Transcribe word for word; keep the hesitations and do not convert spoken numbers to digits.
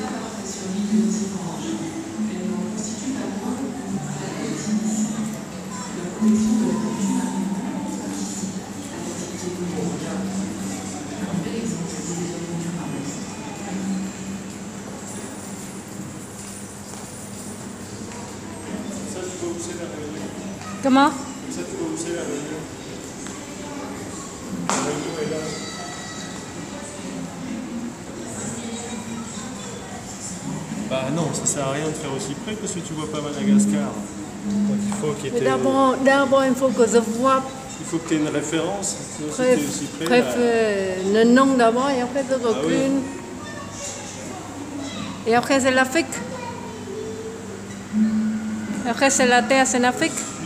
Comment? Ça, tu peux pousser la réunion. La réunion est là. Bah non, ça sert à rien de faire aussi près parce que tu vois pas Madagascar. Donc il faut qu'il y ait... D'abord, d'abord, il faut que je vois Il faut que tu aies une référence. Sinon, près, si tu es aussi près, près, bah... le nom d'abord et après je recule. Ah oui. Et après c'est l'Afrique. Après c'est la terre, c'est l'Afrique.